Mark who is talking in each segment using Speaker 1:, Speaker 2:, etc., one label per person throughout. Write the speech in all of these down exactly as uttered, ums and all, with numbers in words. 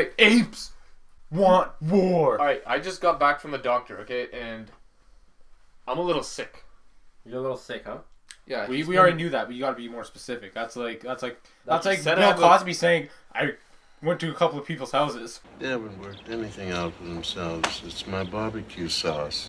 Speaker 1: Alright.
Speaker 2: Apes want war.
Speaker 1: Alright, I just got back from the doctor, okay? And I'm a little sick.
Speaker 3: You're a little sick, huh?
Speaker 1: Yeah.
Speaker 2: We we already knew that, but you gotta be more specific. That's like that's like that's like
Speaker 1: said
Speaker 2: Bill
Speaker 1: I have a-
Speaker 2: Cosby saying I went to a couple of people's houses.
Speaker 4: They haven't worked anything out for themselves. It's my barbecue sauce.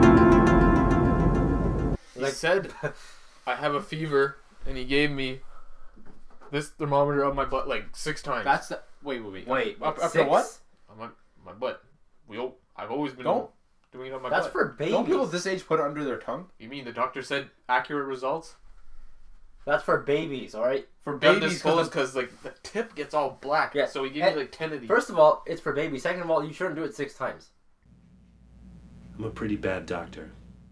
Speaker 1: He said I have a fever, and he gave me this thermometer up my butt like six times.
Speaker 2: That's the wait wait wait
Speaker 3: Wait,
Speaker 2: up,
Speaker 3: wait,
Speaker 2: up
Speaker 3: six?
Speaker 2: your what?
Speaker 1: on my my butt. We all, I've always been
Speaker 2: Don't-
Speaker 1: doing it on my
Speaker 3: That's
Speaker 1: butt.
Speaker 3: for babies.
Speaker 2: Don't people this age put it under their tongue?
Speaker 1: You mean the doctor said accurate results?
Speaker 3: That's for babies, all right.
Speaker 2: For
Speaker 1: Babies,
Speaker 2: babies,
Speaker 1: because
Speaker 2: because
Speaker 1: like the tip gets all black.
Speaker 3: Yeah,
Speaker 1: So he gave
Speaker 3: and-
Speaker 1: me like ten of these.
Speaker 3: First of all, it's for babies. Second of all, you shouldn't do it six times.
Speaker 5: I'm a pretty bad doctor.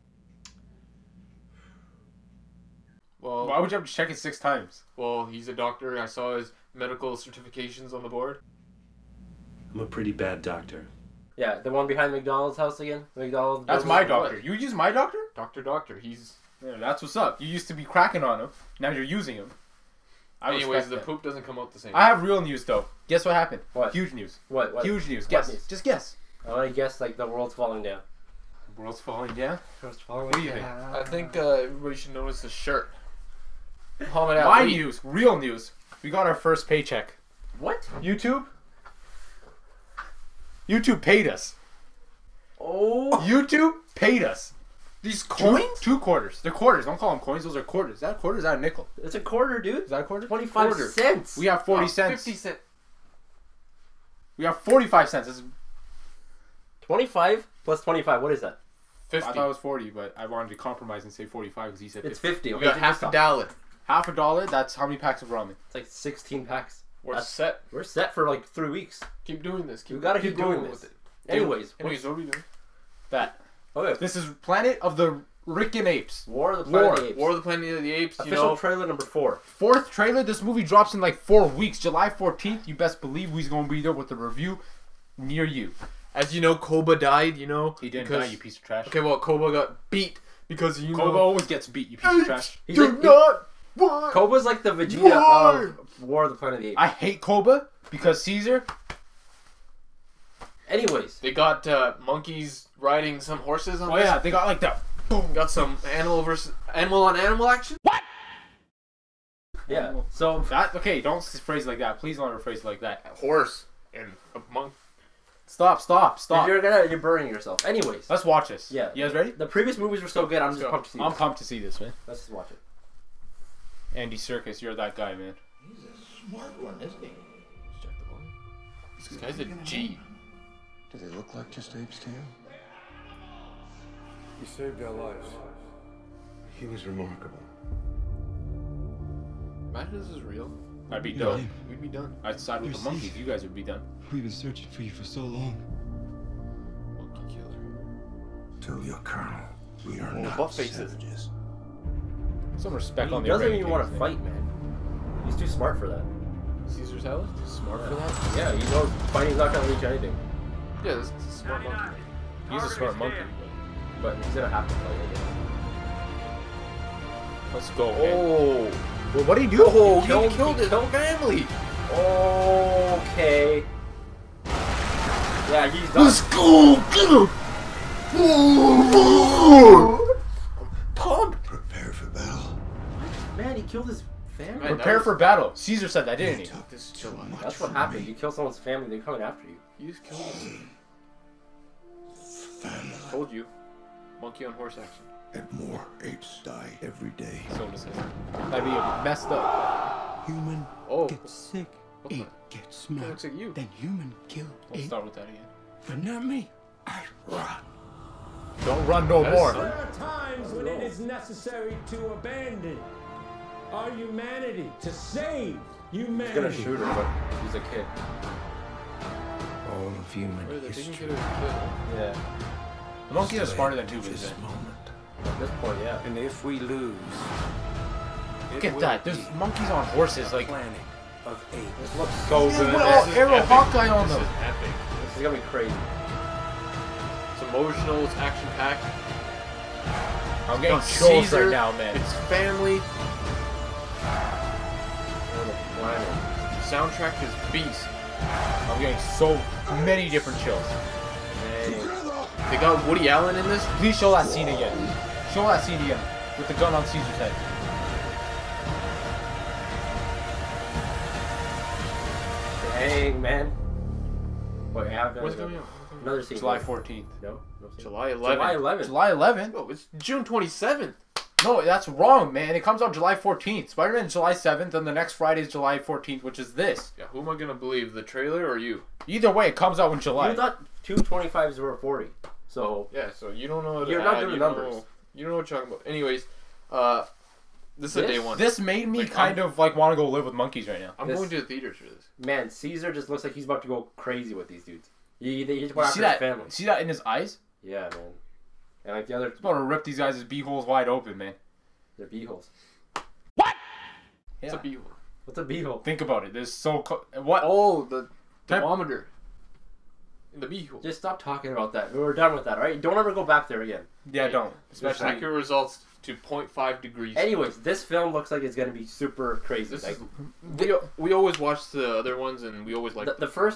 Speaker 1: well,
Speaker 2: why would you have to check it six times?
Speaker 1: well, he's a doctor. I saw his medical certifications on the board.
Speaker 5: I'm a pretty bad doctor.
Speaker 3: Yeah, the one behind McDonald's house again. McDonald's.
Speaker 2: That's
Speaker 3: building.
Speaker 2: my doctor. You use my doctor?
Speaker 1: Doctor, doctor. He's.
Speaker 2: Yeah, that's what's up. You used to be cracking on him. Now you're using him. I
Speaker 1: Anyways,
Speaker 2: respect
Speaker 1: the
Speaker 2: that.
Speaker 1: poop doesn't come out the same.
Speaker 2: I have real news though. Guess what happened?
Speaker 3: What?
Speaker 2: Huge news.
Speaker 3: What? What?
Speaker 2: Huge news.
Speaker 3: What
Speaker 2: Guess.
Speaker 3: news?
Speaker 2: Just guess.
Speaker 3: I want to guess like the world's falling down.
Speaker 2: The world's falling down.
Speaker 3: World's falling
Speaker 2: What do you think?
Speaker 1: I think uh, everybody should notice the shirt. Muhammad
Speaker 2: My
Speaker 1: Ali.
Speaker 2: news. Real news. We got our first paycheck.
Speaker 3: What?
Speaker 2: YouTube. YouTube paid us.
Speaker 3: Oh.
Speaker 2: YouTube paid us.
Speaker 1: These
Speaker 2: Two,
Speaker 1: coins?
Speaker 2: two quarters. They're quarters. Don't call them coins. Those are quarters. Is that a quarter? Is that a nickel?
Speaker 3: It's a quarter, dude.
Speaker 2: Is that a quarter?
Speaker 3: Twenty-five
Speaker 1: Quarter.
Speaker 3: cents.
Speaker 2: We have forty
Speaker 1: Oh,
Speaker 2: cents.
Speaker 1: Fifty cent.
Speaker 2: We have forty-five cents. This is,
Speaker 3: Twenty-five plus twenty-five. What is that?
Speaker 2: I
Speaker 1: Fifty.
Speaker 2: thought it was forty, but I wanted to compromise and say forty-five because he said
Speaker 3: It's
Speaker 2: fifty.
Speaker 3: fifty.
Speaker 1: We
Speaker 3: Okay,
Speaker 1: got
Speaker 3: take
Speaker 1: half
Speaker 3: this
Speaker 1: a
Speaker 3: off.
Speaker 1: dollar.
Speaker 2: Half a dollar. That's how many packs of ramen?
Speaker 3: It's like sixteen packs.
Speaker 1: We're
Speaker 3: That's-
Speaker 1: set.
Speaker 3: We're set for like three weeks.
Speaker 1: Keep doing this. Keep,
Speaker 3: We gotta keep doing
Speaker 1: going
Speaker 3: this.
Speaker 1: with it.
Speaker 3: Anyways,
Speaker 1: Anyways, what are we doing?
Speaker 2: That.
Speaker 3: okay.
Speaker 2: This is Planet of the Ricken Apes.
Speaker 3: War of the Planet
Speaker 2: War.
Speaker 3: of the Apes.
Speaker 1: War of the Planet of the Apes. You
Speaker 3: Official
Speaker 1: know,
Speaker 3: trailer number four.
Speaker 2: Fourth trailer. This movie drops in like four weeks. July fourteenth. You best believe we's gonna be there with a review near you.
Speaker 1: as you know, Koba died. You know,
Speaker 2: He didn't
Speaker 1: because-
Speaker 2: die, you piece of trash.
Speaker 1: Okay, well, Koba got beat because you
Speaker 2: Koba
Speaker 1: know.
Speaker 2: always gets beat, you piece of trash.
Speaker 3: He's
Speaker 1: Do
Speaker 3: like- he-
Speaker 1: not. What?
Speaker 3: Koba's like the Vegeta
Speaker 1: War!
Speaker 3: of War of the Planet of the Apes.
Speaker 2: I hate Koba because Caesar.
Speaker 3: Anyways,
Speaker 1: They got uh, monkeys riding some horses on.
Speaker 2: Oh
Speaker 1: this.
Speaker 2: yeah, they got like that.
Speaker 1: Boom. Got some animal versus animal on animal action.
Speaker 3: yeah. So
Speaker 2: That okay? Don't phrase it like that. Please don't ever phrase it like that.
Speaker 1: Horse and a monk.
Speaker 2: Stop! Stop! Stop!
Speaker 3: you're gonna you're burning yourself. Anyways,
Speaker 2: Let's watch this.
Speaker 3: Yeah.
Speaker 2: You guys ready?
Speaker 3: the previous movies were so good. I'm
Speaker 1: Let's
Speaker 3: just
Speaker 1: go.
Speaker 3: pumped to see.
Speaker 2: I'm
Speaker 3: this.
Speaker 2: pumped to see this, man.
Speaker 3: Let's just watch it.
Speaker 2: Andy Serkis, you're that guy, man.
Speaker 6: He's a smart one, isn't he?
Speaker 1: Check the volume. This guy's a G.
Speaker 6: Do they look like just apes to you?
Speaker 7: He saved our lives.
Speaker 6: He was remarkable.
Speaker 1: Imagine this is real.
Speaker 2: I'd be
Speaker 7: Yeah.
Speaker 2: dope.
Speaker 1: We'd be done.
Speaker 2: I'd side with
Speaker 7: You're
Speaker 2: the monkeys.
Speaker 7: safe.
Speaker 2: You guys would be done.
Speaker 7: We've been searching for you for so long.
Speaker 1: Monkey killer.
Speaker 6: To your colonel, we are
Speaker 1: Oh,
Speaker 6: not
Speaker 1: butt faces.
Speaker 6: savages.
Speaker 2: Some respect
Speaker 3: He
Speaker 2: on the
Speaker 3: doesn't
Speaker 2: orangutangs,
Speaker 3: even want to
Speaker 2: man.
Speaker 3: fight, man. He's too smart for that.
Speaker 1: Caesar's Salad? Too smart for that?
Speaker 3: Yeah, he knows fighting's not gonna reach anything.
Speaker 1: Yeah, this is a smart monkey.
Speaker 2: He's a smart monkey.
Speaker 3: But he's gonna have to fight. I guess.
Speaker 2: Let's go. man.
Speaker 1: Oh,
Speaker 2: Well, what do you do?
Speaker 1: oh, he
Speaker 3: killed-
Speaker 1: killed,
Speaker 3: he
Speaker 1: his
Speaker 3: killed-
Speaker 1: family.
Speaker 3: Okay. Yeah, he's done.
Speaker 6: Let's go! Get him!
Speaker 1: Pumped.
Speaker 6: Prepare for battle.
Speaker 3: Man, he killed his family.
Speaker 1: Man,
Speaker 2: Prepare
Speaker 1: that
Speaker 2: for battle. Caesar said that, didn't he?
Speaker 6: took
Speaker 1: This
Speaker 6: too
Speaker 1: July.
Speaker 6: much
Speaker 3: That's what
Speaker 6: from
Speaker 3: happens.
Speaker 6: me.
Speaker 3: You kill someone's family, they're coming after you.
Speaker 1: You just killed him.
Speaker 6: Family.
Speaker 1: Told you. Monkey on horse action.
Speaker 6: And more apes die every day.
Speaker 2: So to say. That'd be messed up.
Speaker 7: Human
Speaker 1: Oh,
Speaker 7: gets sick,
Speaker 1: what
Speaker 7: ape
Speaker 1: the-
Speaker 7: gets
Speaker 1: that
Speaker 7: smart.
Speaker 1: looks like you.
Speaker 7: Then human kill
Speaker 2: Don't
Speaker 7: ape.
Speaker 2: start with that again.
Speaker 7: But not me. I run.
Speaker 2: Don't run no
Speaker 1: That is
Speaker 2: more.
Speaker 1: so-
Speaker 8: There are times when it is necessary to abandon our humanity, to save
Speaker 3: He's
Speaker 8: humanity.
Speaker 3: gonna shoot her, but he's a kid.
Speaker 6: All of human
Speaker 1: Wait, they didn't
Speaker 6: history.
Speaker 1: get a
Speaker 3: Yeah.
Speaker 2: The monkeys are smarter than two
Speaker 6: This
Speaker 2: man.
Speaker 6: moment.
Speaker 3: At this point, yeah.
Speaker 7: And if we lose,
Speaker 2: Look at that. There's monkeys on horses. Like,
Speaker 7: planet of apes.
Speaker 3: This looks so
Speaker 2: yeah,
Speaker 3: good.
Speaker 2: with
Speaker 3: man.
Speaker 2: all
Speaker 1: is
Speaker 2: Arrow
Speaker 1: epic.
Speaker 2: Hawkeye on
Speaker 1: This
Speaker 2: them.
Speaker 1: is epic.
Speaker 3: This is gonna be crazy.
Speaker 1: It's emotional. It's action packed.
Speaker 2: I'm getting
Speaker 1: Got
Speaker 2: chills
Speaker 1: Caesar,
Speaker 2: right now, man.
Speaker 1: It's family.
Speaker 3: Oh, the planet.
Speaker 1: Soundtrack is beast.
Speaker 2: I'm getting so many different chills.
Speaker 1: They got Woody Allen in this.
Speaker 2: Please show that scene again. Show that scene again with the gun on Caesar's head.
Speaker 3: Dang, man. Wait, I have
Speaker 1: What's
Speaker 3: another,
Speaker 1: going on?
Speaker 3: another scene.
Speaker 2: July fourteenth.
Speaker 3: No, no scene.
Speaker 1: July eleventh.
Speaker 3: July eleventh.
Speaker 2: July eleventh?
Speaker 1: Oh, it's June twenty-seventh.
Speaker 2: No, that's wrong, man. It comes out July fourteenth. Spider-Man July seventh, and the next Friday is July fourteenth, which is this.
Speaker 1: Yeah, who am I gonna believe, the trailer or you?
Speaker 2: Either way, it comes out in July.
Speaker 3: You thought two twenty-fives were forty. So,
Speaker 1: Yeah, so you don't know. How to
Speaker 3: You're not
Speaker 1: add,
Speaker 3: good with
Speaker 1: you don't
Speaker 3: numbers.
Speaker 1: know- You don't know what you're talking about. Anyways, uh, this is a
Speaker 3: This-
Speaker 1: day one.
Speaker 2: This made me
Speaker 1: Like,
Speaker 2: kind
Speaker 1: I'm-
Speaker 2: of like want to go live with monkeys right now.
Speaker 1: I'm
Speaker 3: this-
Speaker 1: going to the theaters for this.
Speaker 3: man, Caesar just looks like he's about to go crazy with these dudes. He, he just
Speaker 2: You
Speaker 3: went
Speaker 2: see
Speaker 3: after his
Speaker 2: that?
Speaker 3: family.
Speaker 2: See that in his eyes?
Speaker 3: Yeah, man. And like the other,
Speaker 2: He's about to rip these guys' beeholes wide open, man.
Speaker 3: they're beeholes.
Speaker 2: Yeah.
Speaker 1: It's a beehole.
Speaker 3: What's a beehole?
Speaker 2: Think about it. There's so co- what?
Speaker 1: Oh, the
Speaker 2: Type-
Speaker 1: thermometer. In the beehole.
Speaker 3: Just stop talking about that. We're done with that, alright? Don't ever go back there again.
Speaker 2: Yeah, don't.
Speaker 1: Especially
Speaker 2: Especially.
Speaker 1: accurate results to zero point five degrees.
Speaker 3: Anyways, this film looks like it's gonna be super crazy.
Speaker 1: This
Speaker 3: Like,
Speaker 1: is, we, we always watch the other ones and we always like
Speaker 3: the, the first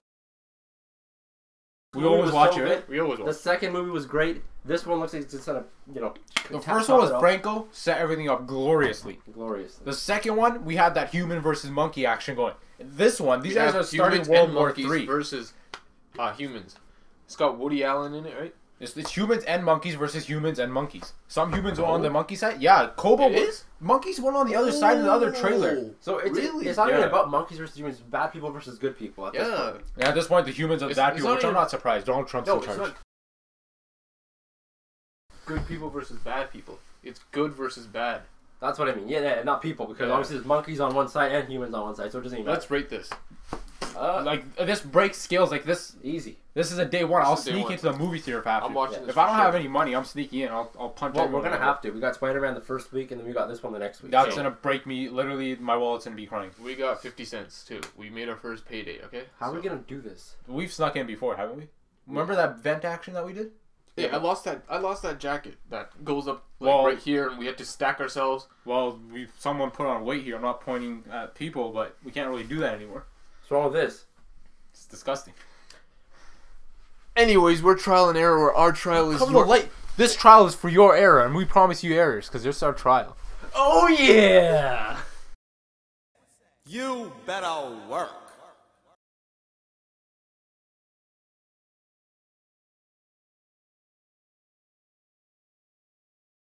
Speaker 2: We
Speaker 3: movie
Speaker 2: always
Speaker 3: was
Speaker 2: watch
Speaker 3: so
Speaker 2: it,
Speaker 3: good.
Speaker 2: right?
Speaker 1: we always
Speaker 3: The
Speaker 1: watch.
Speaker 3: second movie was great. This one looks like it's just gonna, you know.
Speaker 2: The
Speaker 3: top-
Speaker 2: first
Speaker 3: top
Speaker 2: one was
Speaker 3: it off
Speaker 2: Franco, set everything up gloriously.
Speaker 3: gloriously.
Speaker 2: The second one, we had that human versus monkey action going. This one, these
Speaker 1: We
Speaker 2: guys
Speaker 1: have
Speaker 2: are starting
Speaker 1: humans
Speaker 2: World
Speaker 1: and
Speaker 2: War
Speaker 1: monkeys
Speaker 2: Three.
Speaker 1: versus uh, humans. It's got Woody Allen in it, right?
Speaker 2: It's, it's humans and monkeys versus humans and monkeys. Some humans are on the monkey side. Yeah, Kobo.
Speaker 1: It
Speaker 2: was-
Speaker 1: is?
Speaker 2: Monkeys went on the other side of the other trailer.
Speaker 3: So it's
Speaker 1: Really?
Speaker 3: it's not even
Speaker 2: Yeah.
Speaker 3: about monkeys versus humans, bad people versus good people. At this
Speaker 1: Yeah.
Speaker 3: point.
Speaker 2: Yeah, at this point, the humans are
Speaker 1: It's-
Speaker 2: bad
Speaker 1: it's
Speaker 2: people,
Speaker 1: not
Speaker 2: which I'm
Speaker 1: even-
Speaker 2: not surprised. Donald Trump's
Speaker 1: No,
Speaker 2: in
Speaker 1: it's
Speaker 2: charge.
Speaker 1: not good people versus bad people. It's good versus bad.
Speaker 3: That's what I mean. Yeah, yeah, not people, because
Speaker 1: Yeah.
Speaker 3: obviously there's monkeys on one side and humans on one side, so it doesn't even
Speaker 1: Let's rate this.
Speaker 3: matter. Uh,
Speaker 2: Like this breaks scales. Like this.
Speaker 3: easy.
Speaker 2: This is a day one.
Speaker 1: This
Speaker 2: I'll
Speaker 1: is day
Speaker 2: sneak
Speaker 1: one.
Speaker 2: into the movie theater if I have
Speaker 1: I'm
Speaker 2: to.
Speaker 1: watching
Speaker 3: Yeah.
Speaker 1: this.
Speaker 2: If I
Speaker 1: for
Speaker 2: don't
Speaker 1: sure.
Speaker 2: have any money, I'm sneaking in. I'll, I'll punch.
Speaker 3: Well, we're
Speaker 2: everyone
Speaker 3: gonna
Speaker 2: in the
Speaker 3: have to. We got Spider-Man the first week, and then we got this one the next week.
Speaker 2: That's
Speaker 3: so-
Speaker 2: gonna break me. Literally, my wallet's gonna be crying.
Speaker 1: We got fifty cents too. We made our first payday. Okay.
Speaker 3: How are we
Speaker 1: So-
Speaker 3: gonna do this?
Speaker 2: We've snuck in before, haven't we? Remember that vent action that we did?
Speaker 1: Yeah, I lost that. I lost that jacket that goes up like
Speaker 2: Well-
Speaker 1: right here, and we had to stack ourselves.
Speaker 2: Well, we someone put on weight here. I'm not pointing at people, but we can't really do that anymore.
Speaker 3: What's wrong with this?
Speaker 2: It's disgusting.
Speaker 1: Anyways, we're trial and error. Where our trial is
Speaker 2: Come
Speaker 1: your-
Speaker 2: to light. This trial is for your error, and we promise you errors because this is our trial.
Speaker 3: Oh yeah!
Speaker 7: You better work.